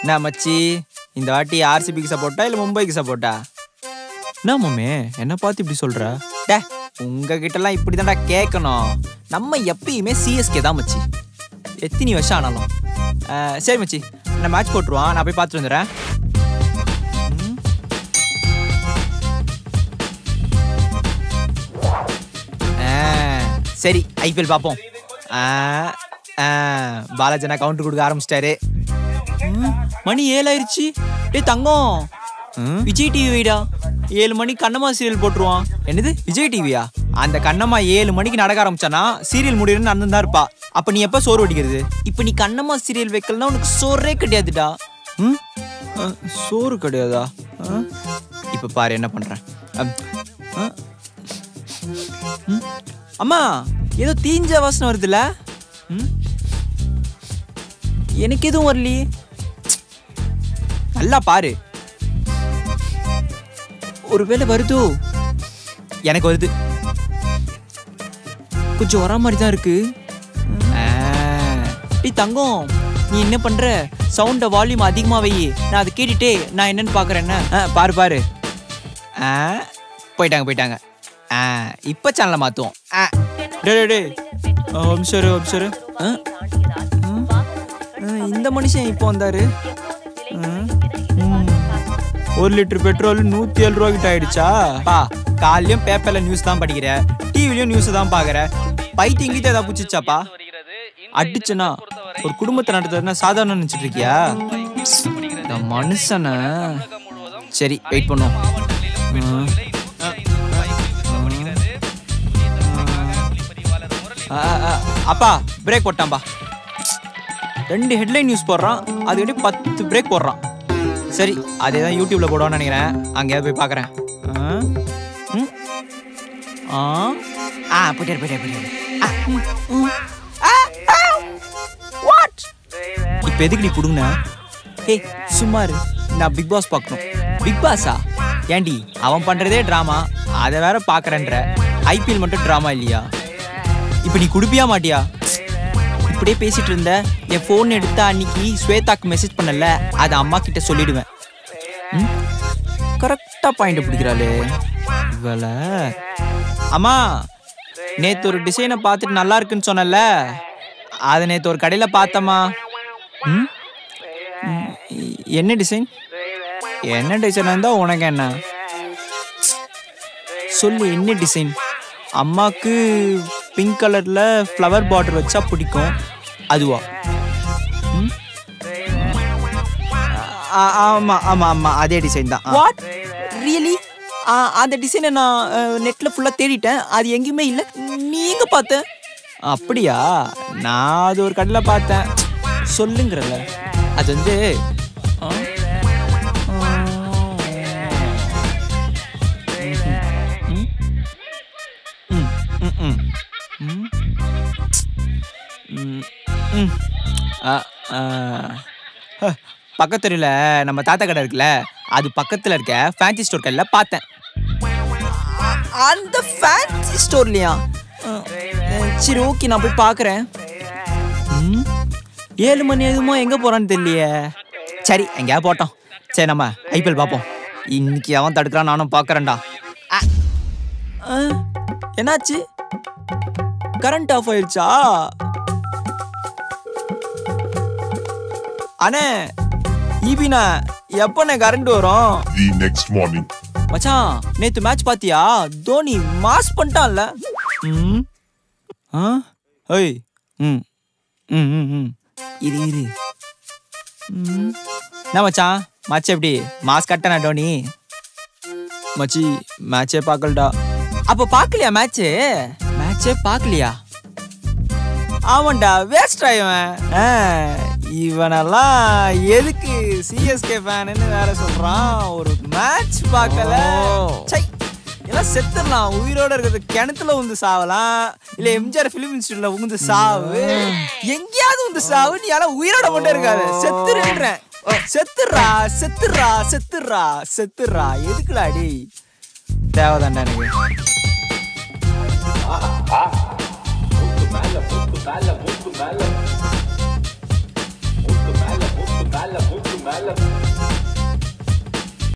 நான் மச்சி இந்த வாட்டி ஆர்சிபிக்கு சப்போர்ட்டா இல்லை மும்பைக்கு சப்போர்ட்டா? என்ன மாமே என்ன பார்த்து இப்படி சொல்ற? டே உங்ககிட்டலாம் இப்படி தான்டா கேட்கணும். நம்ம எப்பயுமே சிஎஸ்கே தான் மச்சி, எத்தனை வருஷம் ஆனாலும். சரி மச்சி, நான் மேட்ச் போட்டுருவான், நான் போய் பார்த்துட்டு வந்துடுறேன். சரி ஐபிஎல் பார்ப்போம். பாலாஜி நான் கவுண்டர் கொடுக்க ஆரம்பிச்சிட்டாரு. மணி 7 ஆயிடுச்சு. டே தங்கம், விஜய் டிவி வைடா, 7 மணிக்கு கண்ணம்மா சீரியல் போட்டுருவான். என்னது விஜய் டிவியா? அந்த கண்ணம்மா 7 மணிக்கு நடக்க ஆரம்பிச்சானா சீரியல் முடியும்னு அண்ணன் தான் இருப்பா. அப்ப நீ எப்ப சோறு வடிக்கிறது? இப்ப நீ கண்ணம்மா சீரியல் வைக்கலன்னா உனக்கு சோறே கிடையாதுடா. சோறு கிடையாதா? இப்ப பாரு என்ன பண்றேன். அம்மா ஏதோ தீஞ்ச வாசனை வருதுல்ல? எனக்கு எதுவும் வரலையே. நல்லா பாரு, ஒருவேளை வருதோ? எனக்கு வருது, கொஞ்சம் வர மாதிரி தான் இருக்கு. டேய் தங்கம், நீ என்ன பண்ற? சவுண்ட வால்யூம் அதிகமா வை, நான் அதை கேட்டுட்டே நான் என்னன்னு பாக்குறேன். என்ன பாரு பாரு. போயிட்டாங்க. இப்ப சேனலை மாத்துவோம். இந்த மனுஷன் இப்போ வந்தாரு. 1 லிட்டர் பெட்ரோல் 107 ரூபா கிட்ட ஆயிடுச்சா? காலையும் பேப்பர்ல நியூஸ் தான் படிக்கிற, டிவிலயும் நியூஸ் தான் பாக்குற. பைத்தியம் கிட்ட ஏதாவது பூச்சிச்சாப்பா? அடிச்சனா ஒரு குடும்பத்தை நடத்துறதுன்னா சாதாரண நினைச்சிட்டு இருக்கியா? இந்த மனுஷன சரி வெயிட் பண்ணுவோம். அப்பா பிரேக் போட்டான்பா. 2 ஹெட்லைன் நியூஸ் போடுறான், அது 10 பிரேக் போடுறான். சரி அதே தான் யூடியூப்ல போடுவான்னு நினைக்கிறேன், அங்கேயாவது போய் பார்க்குறேன். இப்போ எதுக்கு நீ புடுங்க? ஏய் சும்மாரு, நான் பிக் பாஸ் பார்க்கணும். பிக் பாஸா? ஏண்டி அவன் பண்றதே டிராமா, அதை வேற பார்க்கறேன்ற. ஐபிஎல் மட்டும் டிராமா இல்லையா? இப்போ நீ குடுப்பியா மாட்டியா? இப்படியே பேசிட்டு இருந்த, என் போன் எடுத்தா அன்னைக்கு ஸ்வேதாக்கு மெசேஜ் பண்ணல, அதை அம்மா கிட்ட சொல்லிடுவேன். கரெக்டா பாயிண்ட் பிடிக்கிறாளே இவள. அம்மா நேத்து ஒரு டிசைனை பார்த்துட்டு நல்லா இருக்குன்னு சொன்னல, அதை நேத்து ஒரு கடையில பார்த்தம்மா. என்ன டிசைன்? என்ன டிசைன் இருந்தா உனக்கு என்ன? சொல்லு என்ன டிசைன்? அம்மாக்கு பிங்க் கலர்ல ஃப்ளவர் பார்டர் வச்சா பிடிக்கும், அதுவா? ஆமா ஆமா ஆமா அதே டிசைன் தான். What really? அந்த டிசைனை நான் நெட்ல ஃபுல்லா தேடிட்டேன், அது எங்கேயுமே இல்லை. நீ எங்க பார்த்த? அப்படியா? நான் அது ஒரு கடையில் பார்த்தேன். சொல்லுங்கிறல அது வந்து பக்கத்துல நம்ம தாத்தா கடை இருக்குல்ல, அது பக்கத்துல இருக்க ஃபேன்சி ஸ்டோர் கடையில் பார்த்தேன். அந்த ஃபேன்சி ஸ்டோர்லையா? சரி ஓகே, நான் போய் பார்க்குறேன். 7 மணி எதுமோ எங்கே போகிறான்னு தெரியலையே. சரி எங்கேயா போட்டோம். சரி நம்ம ஐபிஎல் பார்ப்போம். இன்னைக்கு அவன் தடுக்கிறான், நானும் பார்க்குறேன்டா. என்னாச்சு? கரண்ட் ஆஃப் ஆயிடுச்சா? அண்ணே ஈபினா எப்பண்ணே கரண்ட் வரும்? The next morning. மச்சான் நேத்து மேட்ச் பாத்தியா? தோனி மாஸ் பண்ணிட்டான்ல. ஓய் இரு என்ன மச்சான், மேட்ச் எப்படி? மாஸ் கட்டனா டோனி? மச்சி மேட்சே பார்க்கலடா. அப்ப பார்க்கலையா மேட்ச்சு? மேட்சே பார்க்கலையா? ஆமாண்டா, வேஸ்ட் ஆயிவன். இவனெல்லாம் எதுக்கு சிஎஸ்கே ஃபேன்னு வேற சொல்றான்? ஒரு மேட்ச் பார்க்கல, எல்லாம் செத்துடலாம். உயிரோட இருக்கிறது கிணத்துல உந்து சாவலாம், இல்ல எம்ஜிஆர் பிலிம் இன்ஸ்டியூட்ல உந்து சாவு, எங்கேயாவது உந்து சாவு. நீ எல்லாம் உயிரோட மட்டும் இருக்காது, செத்துருன்றேன். செத்துறா செத்துறா செத்துறா செத்துறா. எதுக்குடா டே? தேவைதான்டா எனக்கு. மேல மேல